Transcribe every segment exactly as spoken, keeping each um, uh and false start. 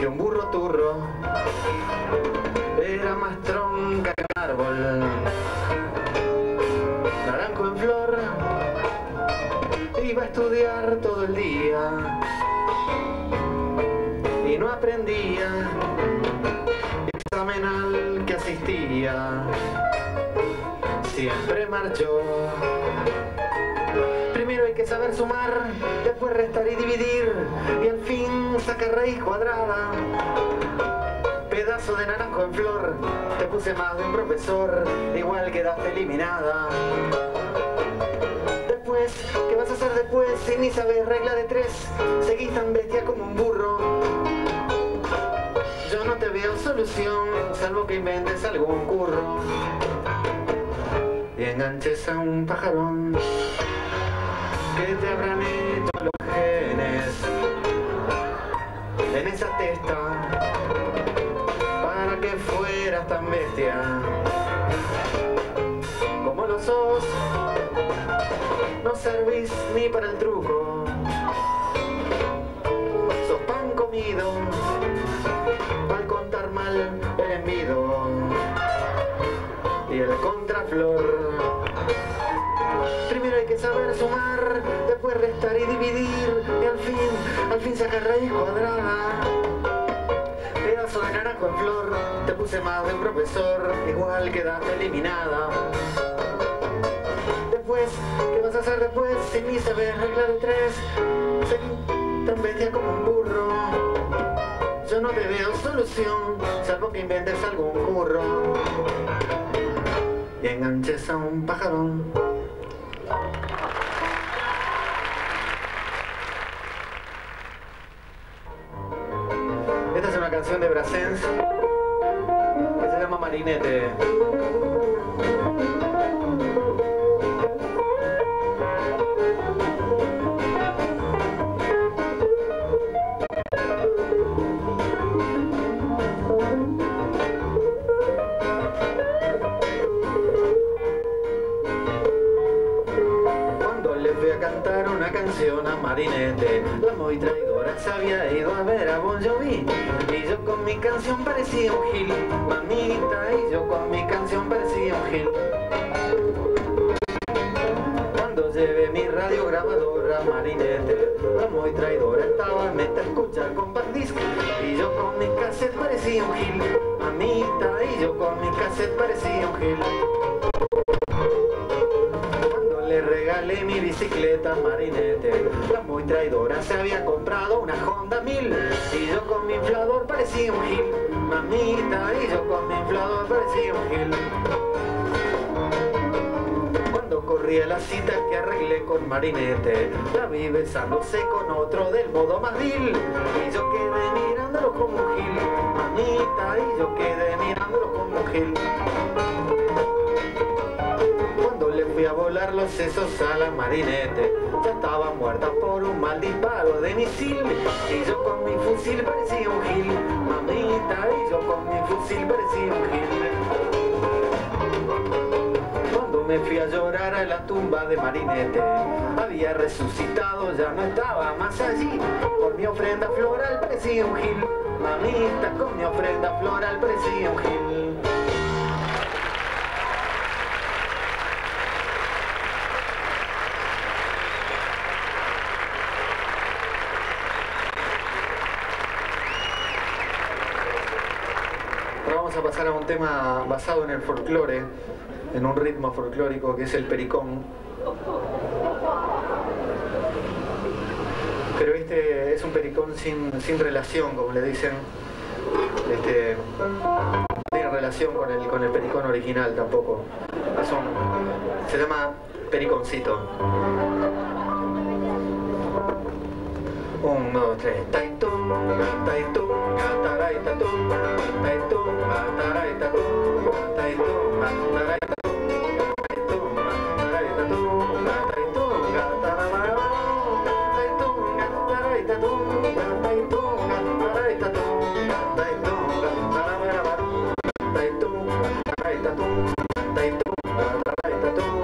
de un burro turro, era más tronca que un árbol, naranjo en flor, iba a estudiar todo el día y no aprendía, examen al que asistía, siempre marchó. Primero hay que saber sumar, después restar y dividir, y al fin sacar raíz cuadrada. Pedazo de naranjo en flor, te puse más de un profesor, igual quedaste eliminada. Después, ¿qué vas a hacer después si ni sabes regla de tres? Seguís tan bestia como un burro. Yo no te veo solución, salvo que inventes algún curro y enganches a un pajarón que te habrán hecho los genes en esa testa para que fueras tan bestia como lo sos. No servís ni para el truco, sos pan comido al contar mal el envido y el contraflor. Primero hay que saber sumar, después restar y dividir, y al fin, al fin sacar raíz cuadrada. Pedazo de naranjo en flor, te puse más de un profesor, igual quedaste eliminada. Después, ¿qué vas a hacer después si ni sabes regla de tres? Seguí tan bestia como un burro. Yo no te veo solución, salvo que inventes algún curro y enganches a un pajarón. Esta es una canción de Brassens que se llama Marinette. Cantar una canción a Marinette, la muy traidora se había ido a ver a Bon Jovi, y yo con mi canción parecía un gil, mamita, y yo con mi canción parecía un gil. Cuando llevé mi radio grabadora a Marinette, la muy traidora estaba meta a escuchar compact disc, y yo con mi cassette parecía un gil, mamita, y yo con mi cassette parecía un gil. Le regalé mi bicicleta a Marinette, la muy traidora se había comprado una Honda mil, y yo con mi inflador parecía un gil, mamita, y yo con mi inflador parecía un gil. Cuando corría la cita que arreglé con Marinette, la vi besándose con otro del modo más vil, y yo quedé mirándolo como un gil, mamita, y yo quedé mirándolo como un gil. Le fui a volar los sesos a la Marinette, ya estaba muerta por un mal disparo de misil, y yo con mi fusil parecía un gil, mamita, y yo con mi fusil parecía un gil. Cuando me fui a llorar a la tumba de Marinette, había resucitado, ya no estaba más allí, con mi ofrenda floral parecía un gil, mamita, con mi ofrenda floral parecía un gil. Vamos a pasar a un tema basado en el folclore, en un ritmo folclórico que es el pericón. Pero este es un pericón sin, sin relación, como le dicen. Este, no tiene relación con el, con el pericón original tampoco. Es un, se llama periconcito. Un, dos, tres. Taitum, taitum, tarai, tatum, taitum, tarai, tatum, taitum, tarai, tatum, taitum, tarai, tatum, taitum, tarai, taitum, tarai, tatum, taitum, tarai, tatum, taitum, tarai, tatum, taitum, tarai, tatum.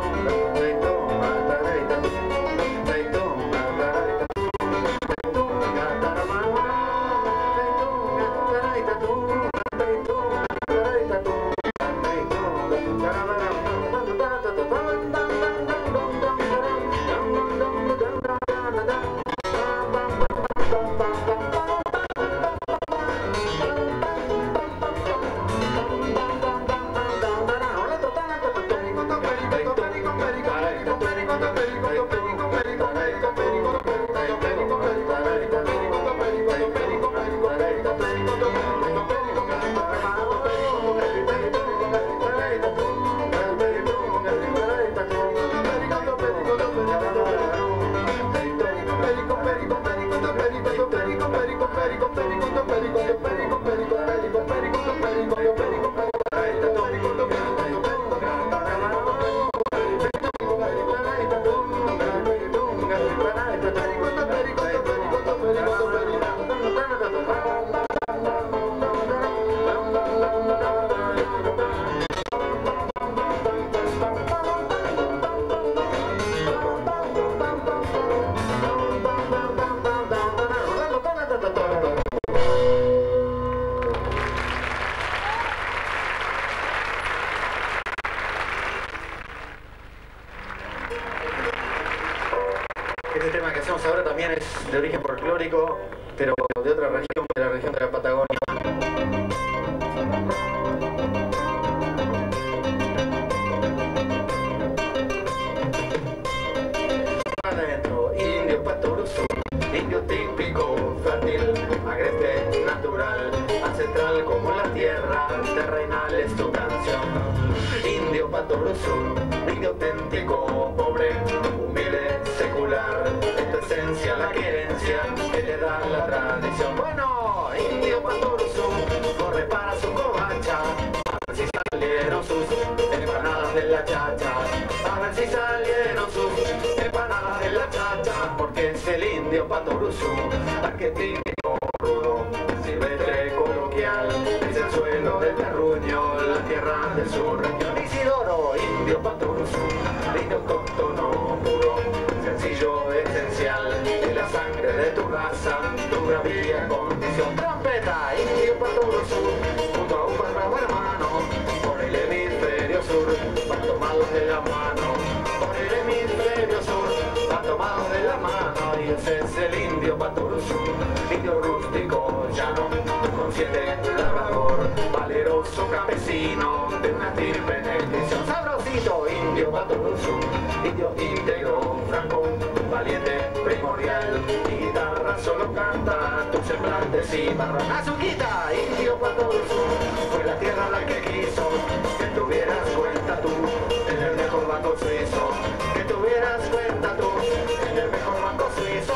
Este tema que hacemos ahora también es de origen folclórico, pero de otra región, de la región de la Patagonia. Adentro, indio patoruzú, indio típico, fértil, agreste, natural, ancestral como la tierra, terrenal es tu canción. Indio patoruzú, indio auténtico, pobre, humilde, secular, es tu esencia, la querencia que te da la tradición. Bueno, indio patoruzú, corre para su covacha, a ver si salieron sus empanadas de la chacha, a ver si salieron sus empanadas de la chacha, porque es el indio patoruzú, arquetípico, rudo, silvestre, coloquial, es el suelo del terruño, la tierra de su región. Isidoro, indio patoruzú, indio autóctono, puro, sencillo, esencial, de la sangre de tu raza, tu gravía, condición. Trompeta, indio patoruzú, junto a un bravo hermano, por el hemisferio sur, van tomados de la mano, por el hemisferio sur, van tomados de la mano, y ese es el indio patoruzú, indio rústico, llano, consciente, labrador, valeroso campesino, de una estirpe en extinción. Sabrosito, indio patoruzú, indio íntegro, franco, valiente, primordial, mi guitarra solo canta tu semblante sin marrón. Azuquita, indio patoruzú, fue la tierra la que quiso que tuvieras cuenta tú en el mejor banco suizo, que tuvieras cuenta tú en el mejor banco suizo.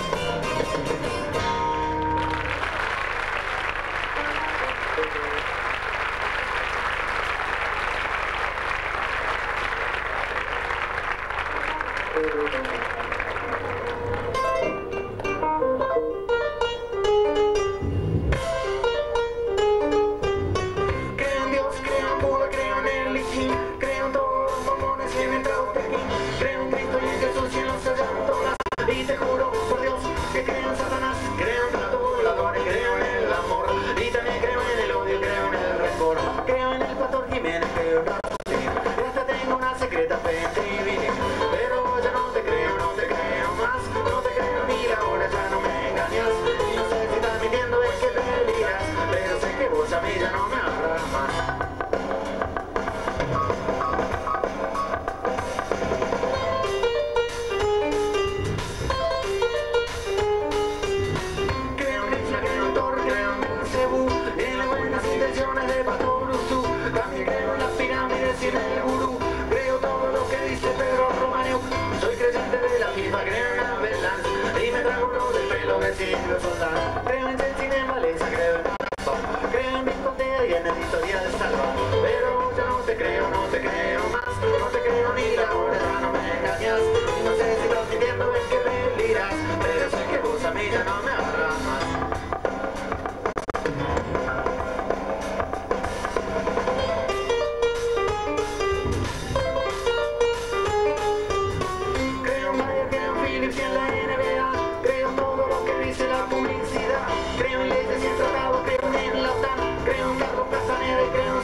Creo en Dios, creo en Buda, creo en el Lichin, creo en todos los mormones y en el Trautequín, creo en Cristo y en Jesús y en los sacerdotes, y te juro por Dios que creo en Satanás, creo en platos voladores, creo en el amor, y también creo en el odio, creo en el rencor, creo en el Pastor Jiménez, creo en Rasputín, y hasta tengo una secreta fe en Trivinín, pero ya no te creo, no te creo más, no te creo ni la hora, ya no me engañas, y no sé si estás mintiendo, es que deliras, pero sé que vos a mí ya no me amarás más. Creo en Krishna, creo en Thor, creo en Cebú, en las buenas intenciones de Patoruzú, también creo en las pirámides y en el gurú, creo todo lo que dice Pedro Romaneu, soy creyente de la FIFA, creo en Abelán, y me trago lo del pelo de Silvio Soldán, creo en Chelsea, en Valencia, creo en Arpa, creo en Biscontea y en Editorial Salva, pero ya no te creo, no te creo más, no te creo ni la hora, ya no me engañas, y no sé si estás mintiendo, es que deliras, pero sé que vos a mí ya no me amarás más. Creo en Bayer, creo en Philips y en la N B A, creo en todo lo que dice la publicidad, creo en leyes y en tratados, creo en la OTAN, creo en Carlos Castaneda y creo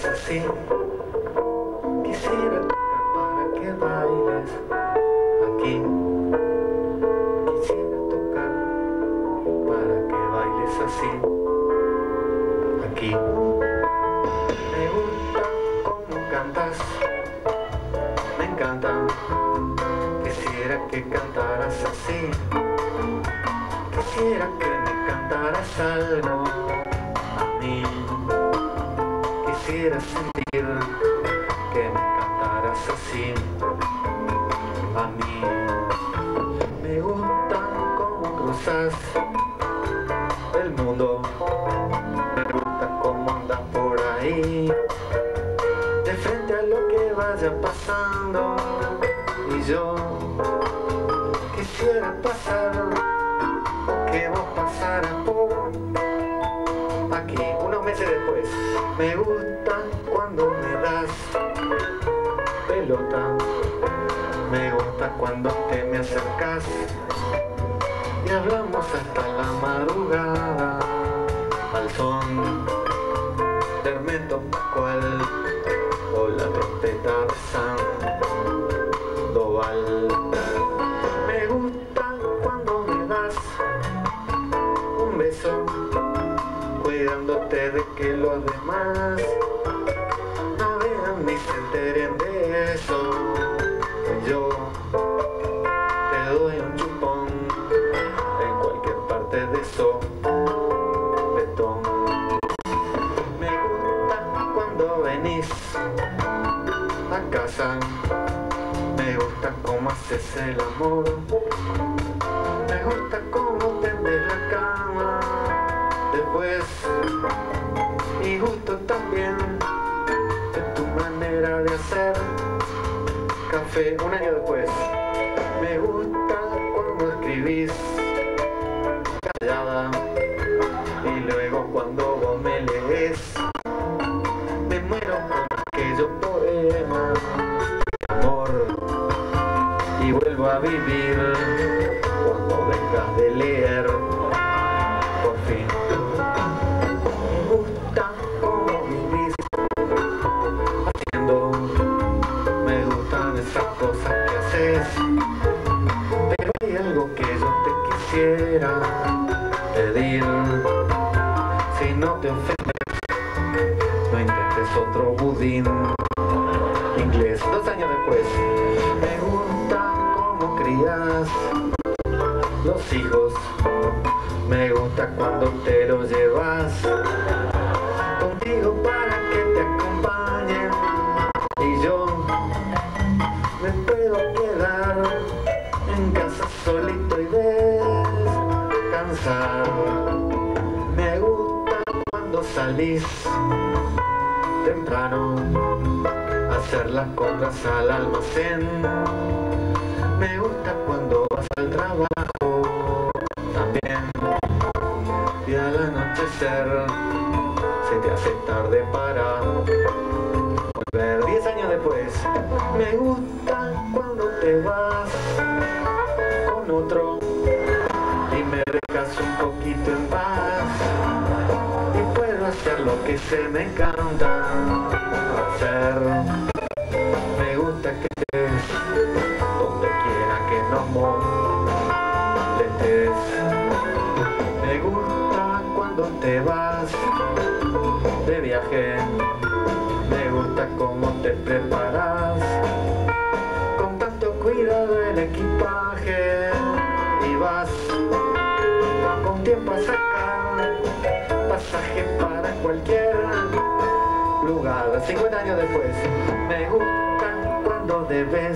bailes así. Quisiera tocar para que bailes aquí. Quisiera tocar para que bailes así. Aquí. Me gusta cómo cantas, me encanta. Quisiera que cantaras así. Quisiera que me cantaras algo a mí. Quisiera sentir que me cantaras así a mí. Me gusta cómo cruzas el mundo. Me gusta cómo andas por ahí, de frente a lo que vaya pasando. Y yo quisiera pasar, o que vos pasaras por aquí. Unos meses después. Me gusta cuando me das pelota. Me gusta cuando te me acercas y hablamos hasta la madrugada al son del Hermeto Pascual o la trompeta de Sandoval. Me gusta cuando me das un beso, cuidándote de que los demás no vean ni se enteren de eso. Yo te doy un chupón en cualquier parte de eso betón. Me gusta cuando venís a casa, me gusta cómo haces el amor, me gusta cómo tendes la cama después, y gusto también de tu manera de hacer café. Un año después. Me gusta cuando escribís callada y luego cuando vos me lees me muero con aquellos poemas de amor y vuelvo a vivir cuando dejas de leer por fin. Me gusta cómo vivís haciendo, me gustan esas cosas que haces, pero hay algo que yo te quisiera pedir. Si no te ofendes, no intentes otro budín inglés. Dos años después. Me gusta cómo crías los hijos, me gusta cuando te los llevas contigo para que te acompañen, y yo me puedo quedar en casa solito y descansar. Me gusta cuando salís temprano a hacer las compras al almacén. Me gusta cuando vas al trabajo también, y al anochecer se te hace tarde para volver. Diez años después. Me gusta cuando te vas con otro y me dejas un poquito en paz, y puedo hacer lo que se me encanta hacer. Me gusta que estés donde quiera que nos molestes. Me gusta cuando te vas de viaje, me gusta cómo te preparas con tanto cuidado el equipaje, y vas con tiempo a sacar pasaje para cualquier lugar. cincuenta años después. Me gusta cuando de vez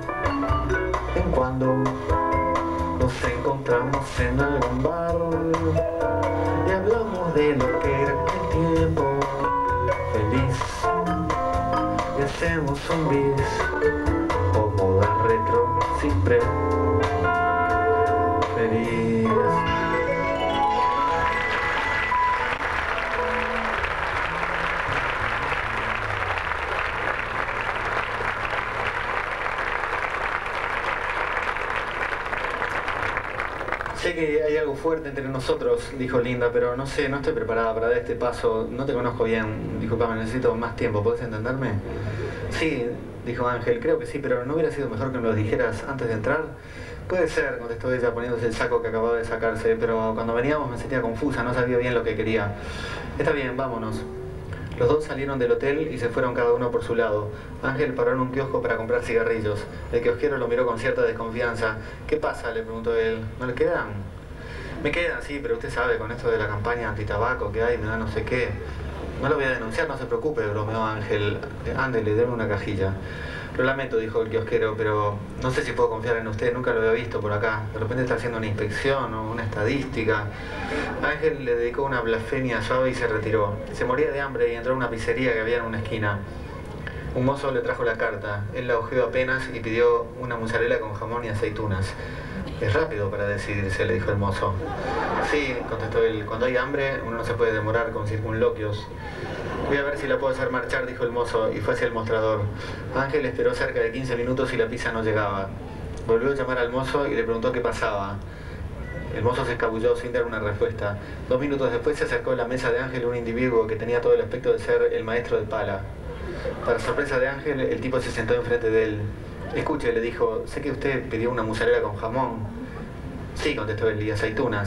en cuando nos encontramos en algún bar y hablamos de lo que era aquel tiempo feliz, y hacemos un bis o moda retro siempre feliz. Sí, Sé que hay algo fuerte entre nosotros, dijo Linda, pero no sé, no estoy preparada para dar este paso. No te conozco bien. Disculpame, necesito más tiempo. ¿Podés entenderme? Sí, dijo Ángel, creo que sí, pero ¿no hubiera sido mejor que me lo dijeras antes de entrar? Puede ser, contestó ella poniéndose el saco que acababa de sacarse, pero cuando veníamos me sentía confusa, no sabía bien lo que quería. Está bien, vámonos. Los dos salieron del hotel y se fueron cada uno por su lado. Ángel paró en un kiosco para comprar cigarrillos. El kiosquero lo miró con cierta desconfianza. ¿Qué pasa?, le preguntó él. ¿No le quedan? Me quedan, sí, pero usted sabe, con esto de la campaña antitabaco que hay, me da no sé qué. No lo voy a denunciar, no se preocupe, bromeó Ángel. Ándele, déme una cajilla. Lo lamento, dijo el kiosquero, pero no sé si puedo confiar en usted, nunca lo había visto por acá. De repente está haciendo una inspección o una estadística. Ángel le dedicó una blasfemia suave y se retiró. Se moría de hambre y entró a una pizzería que había en una esquina. Un mozo le trajo la carta. Él la hojeó apenas y pidió una mozzarella con jamón y aceitunas. Es rápido para decidirse, le dijo el mozo. Sí, contestó él, cuando hay hambre uno no se puede demorar con circunloquios. Voy a ver si la puedo hacer marchar, dijo el mozo, y fue hacia el mostrador. Ángel esperó cerca de quince minutos y la pizza no llegaba. Volvió a llamar al mozo y le preguntó qué pasaba. El mozo se escabulló sin dar una respuesta. Dos minutos después se acercó a la mesa de Ángel un individuo que tenía todo el aspecto de ser el maestro de pala. Para sorpresa de Ángel, el tipo se sentó enfrente de él. Escuche, le dijo, sé que usted pidió una mozzarella con jamón. Sí, contestó él, y aceitunas.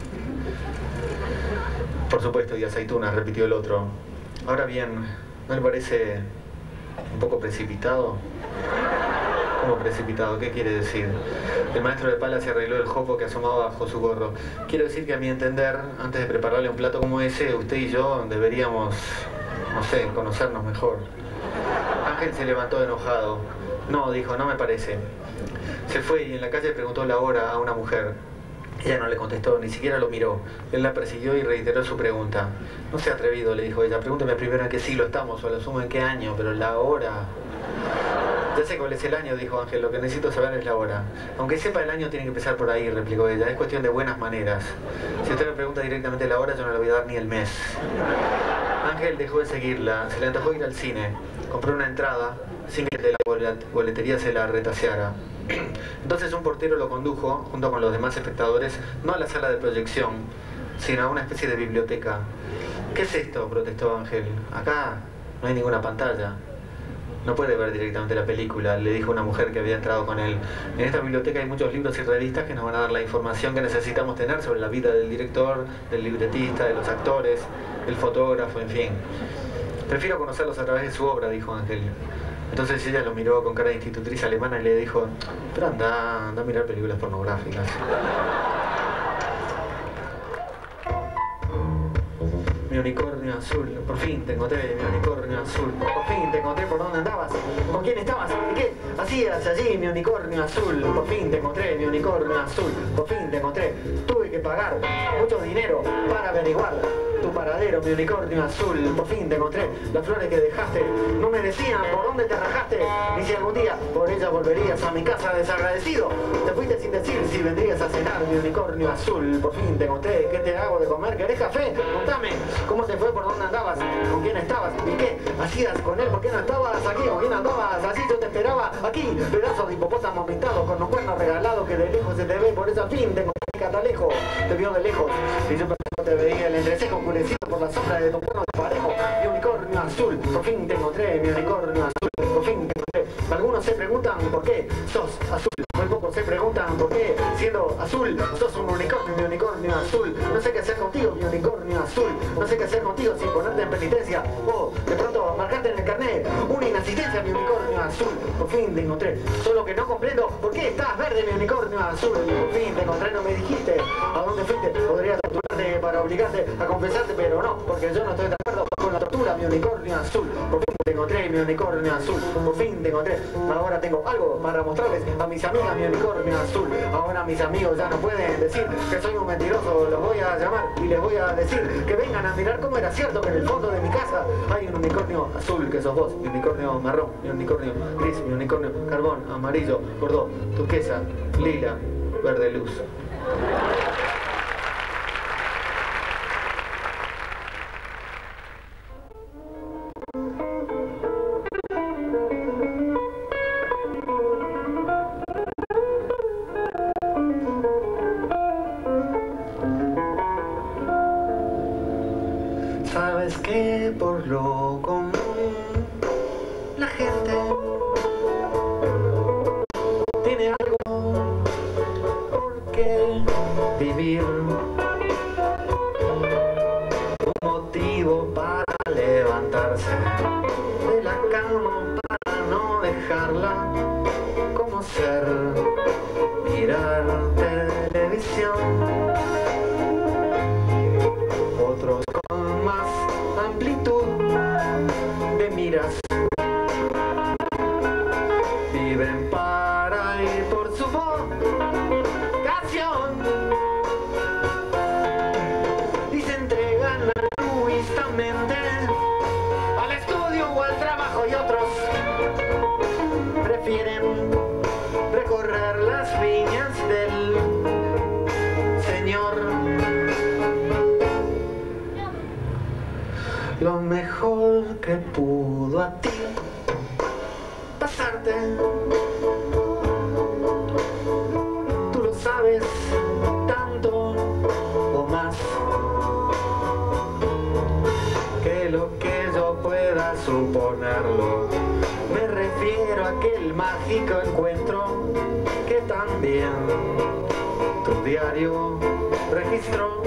Por supuesto, y aceitunas, repitió el otro. Ahora bien, ¿no le parece un poco precipitado? ¿Cómo precipitado? ¿Qué quiere decir? El maestro de pala se arregló el jopo que asomaba bajo su gorro. Quiero decir que a mi entender, antes de prepararle un plato como ese, usted y yo deberíamos, no sé, conocernos mejor. Ángel se levantó enojado. No, dijo, no me parece. Se fue y en la calle preguntó la hora a una mujer. Ella no le contestó, ni siquiera lo miró. Él la persiguió y reiteró su pregunta. No sea atrevido, le dijo ella. Pregúnteme primero en qué siglo estamos, o a lo sumo en qué año, pero la hora... Ya sé cuál es el año, dijo Ángel. Lo que necesito saber es la hora. Aunque sepa el año, tiene que empezar por ahí, replicó ella. Es cuestión de buenas maneras. Si usted me pregunta directamente la hora, yo no le voy a dar ni el mes. Ángel dejó de seguirla. Se le antojó ir al cine. Compró una entrada sin que el de la boletería se la retaseara. Entonces un portero lo condujo, junto con los demás espectadores, no a la sala de proyección, sino a una especie de biblioteca. ¿Qué es esto?, protestó Ángel. Acá no hay ninguna pantalla. No puede ver directamente la película, le dijo una mujer que había entrado con él. En esta biblioteca hay muchos libros y revistas que nos van a dar la información que necesitamos tener sobre la vida del director, del libretista, de los actores, del fotógrafo, en fin. Prefiero conocerlos a través de su obra, dijo Ángel. Entonces ella lo miró con cara de institutriz alemana y le dijo, pero anda, anda a mirar películas pornográficas. Mi unicornio azul, por fin te encontré, mi unicornio azul. Por fin te encontré, ¿por dónde andabas? ¿Con quién estabas? ¿Y qué hacías allí, mi unicornio azul? Por fin te encontré, mi unicornio azul. Por fin te encontré. Tuve que pagar mucho dinero para averiguar tu paradero, mi unicornio azul. Por fin te encontré. Las flores que dejaste no me decían por dónde te rajaste, ni si algún día por ella volverías a mi casa desagradecido. Te fuiste sin decir si vendrías a cenar, mi unicornio azul. Por fin te encontré. ¿Qué te hago de comer? ¿Querés café? Contame. ¿Cómo te fue? ¿Por dónde andabas? ¿Con quién estabas? ¿Y qué hacías con él? ¿Por qué no estabas aquí? ¿Con quién andabas? Así yo te esperaba aquí. Pedazo de hipopótamo pintado con los cuernos regalados que de lejos se te ve. Por eso al fin te encontré Catalejo. Te vio de lejos y yo te veía el entrecejo oscurecido por la sombra de tu cuerno parejo. Mi unicornio azul. Por fin te encontré, mi unicornio azul. Por fin te encontré. Algunos se preguntan por qué sos azul. Muy pocos se preguntan por qué, siendo azul, sos un unicornio, mi unicornio azul. No sé qué hacer contigo, mi unicornio azul. No sé qué hacer contigo sin ponerte en penitencia. O de pronto marcarte en el carnet una inasistencia, mi unicornio azul. Por fin te encontré. Solo que no comprendo por qué estás verde, mi unicornio azul. Por fin te encontré, no me dijiste a dónde fuiste. Podría torturarte para obligarte a confesarte, pero no, porque yo no estoy de acuerdo con la tortura, mi unicornio azul. Por fin te encontré, mi unicornio azul. Por fin te encontré. Ahora tengo algo para mostrarles a mis amigas, mi unicornio azul. Ahora mis amigos ya no pueden decir que soy un mentiroso. Los voy a llamar y les voy a decir que vengan a mirar cómo era cierto que en el fondo de mi casa hay un unicornio azul, que sos vos, mi unicornio marrón, mi unicornio gris, mi unicornio carbón, amarillo, bordeaux, turquesa, lila, verde luz. Sabes que por lo común la gente tiene algo por qué vivir, un motivo para levantarse de la cama, para no dejarla como ser, mirar televisión. Otros con más amplitud de miras viven para ir por su vocación y se entregan altruistamente al estudio o al trabajo, y otros prefieren recorrer las viñas del Señor. Lo mejor que pudo a ti pasarte, tú lo sabes tanto o más que lo que yo pueda suponerlo. Me refiero a aquel mágico encuentro que también tu diario registró.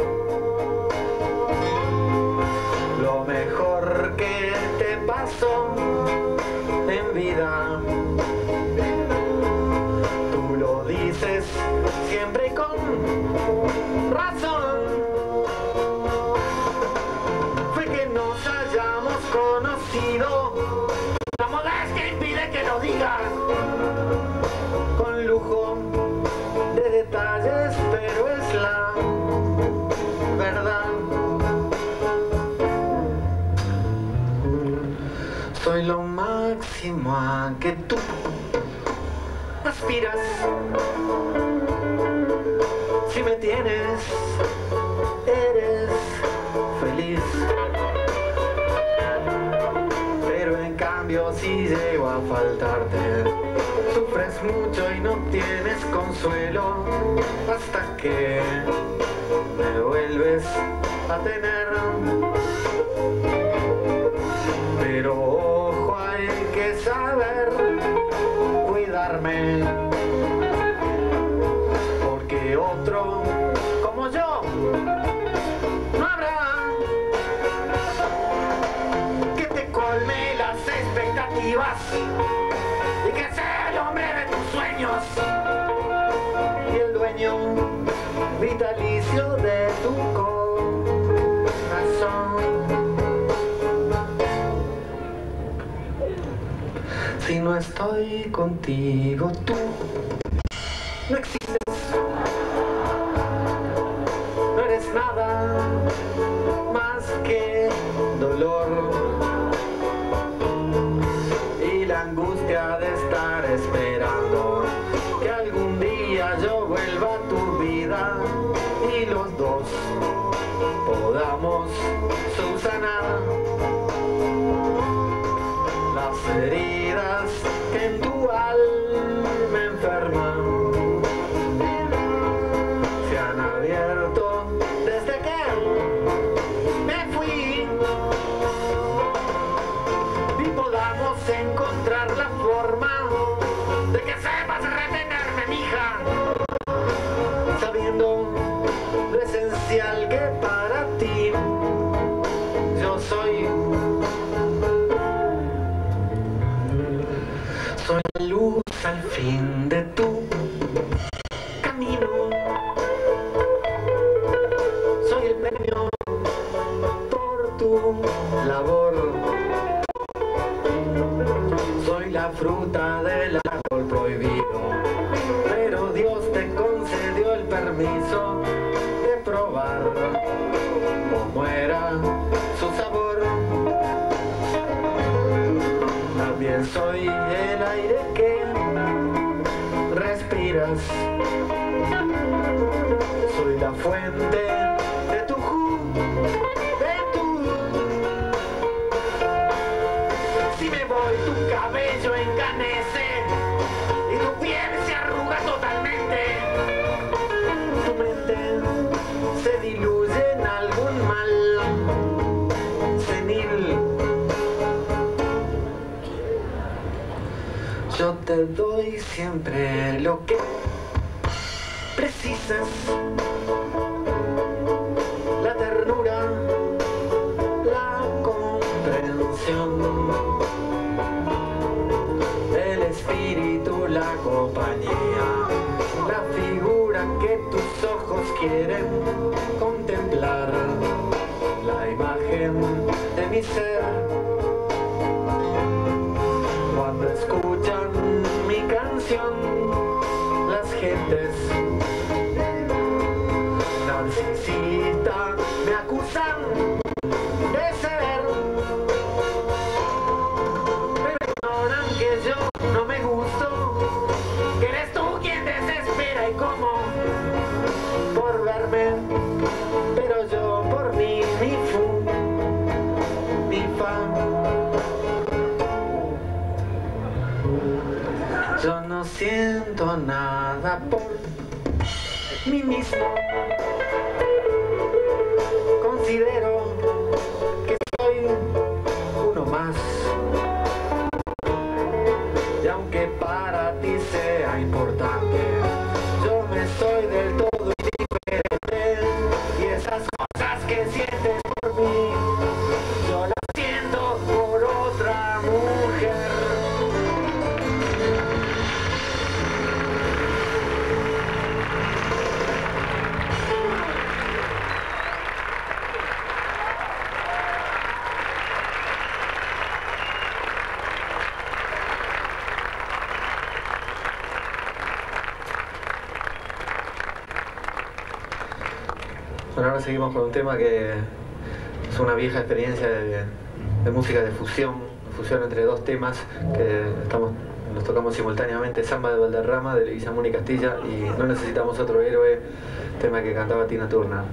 Lo mejor que te pasó en vida, tú lo dices siempre y con razón, fue que nos hayamos conocido. La modestia impide que lo diga con lujo de detalles, pero es la verdad. Soy lo máximo a que tú aspiras. Si me tienes, eres feliz. Pero en cambio si llego a faltarte, sufres mucho y no tienes consuelo hasta que me vuelves a tener. Pero ojo, hay que saber cuidarme, porque otro como yo no habrá que te colme las expectativas y que sea el hombre de tus sueños y el dueño vitalicio de tu corazón. Si no estoy contigo, tú no existes, no eres nada más que dolor y la angustia de estar esperando que algún día yo vuelva a tu vida y los dos podamos subsanar las heridas que en tu alma enferma se han abierto desde que me fui, y podamos encontrar la forma de que sepas retenerme, mija, sabiendo lo esencial que para ti yo soy. Soy la luz al fin de tu camino, soy el premio por tu labor, soy la fruta del árbol prohibido, pero Dios te concedió el permiso de probar cómo era su sabor. También soy el aire que respiras, soy la fuente de tu juventud. Si me voy, tu cabello encanece te doy siempre lo que precisas. La ternura, la comprensión, el espíritu, la compañía, la figura que tus ojos quieren contemplar, la imagen de mi ser. Cuando escuchan mi canción, las gentes narcisista me acusan de ser, pero ignoran que yo no me gusto, que eres tú quien desespera y como por verme, pero yo por mí ni fu ni fa. Yo no siento nada por mí mismo. Considero que soy uno más. Y aunque para ti sea importante, yo me estoy del todo indiferente. Y esas cosas que sientes por mí, yo las siento por otra mujer. Bueno, ahora seguimos con un tema que es una vieja experiencia de, de música de fusión, fusión entre dos temas que estamos, los tocamos simultáneamente, Samba de Valderrama de Leguizamón y Castilla y No necesitamos otro héroe, tema que cantaba Tina Turner.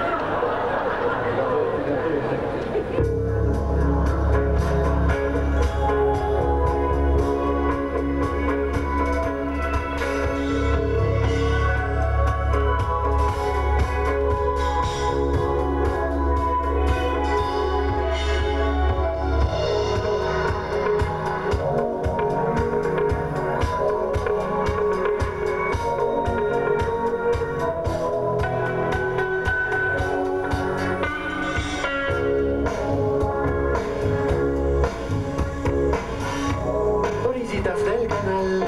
Del canal,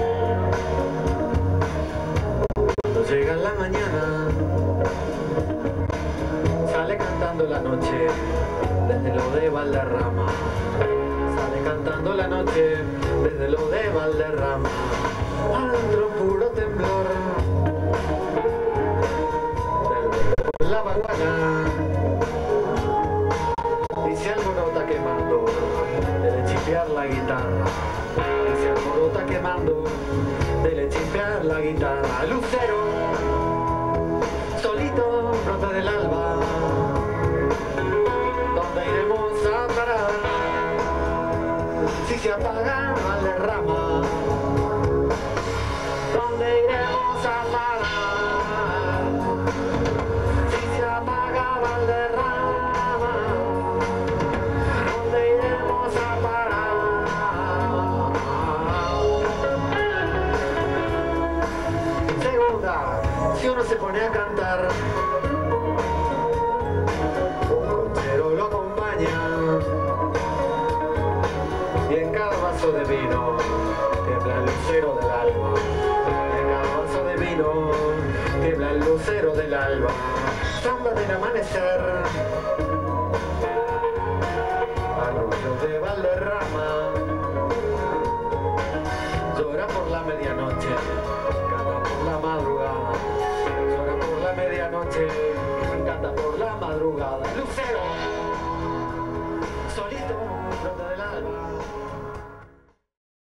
cuando llega la mañana, sale cantando la noche desde lo de Valderrama, sale cantando la noche desde lo de Valderrama, adentro puro temblor del la baguana, y se alborota quemando de chispear la guitarra. Se alborota quemando de chispear la guitarra. Lucero, solito, brota del alba. ¿Dónde iremos a parar? Si se apaga Valderrama, ¿dónde iremos a parar? Si se apaga Valderrama, ¿dónde iremos a parar? Si uno se pone a cantar, un cochero lo acompaña, y en cada vaso de vino tiembla el lucero del alba, y en cada vaso de vino tiembla el lucero del alba. Samba del amanecer, arroyo de Valderrama, llora por la medianoche, canta por la madrugada, llora por la medianoche, canta por la madrugada. Lucero, solito, brota del alba.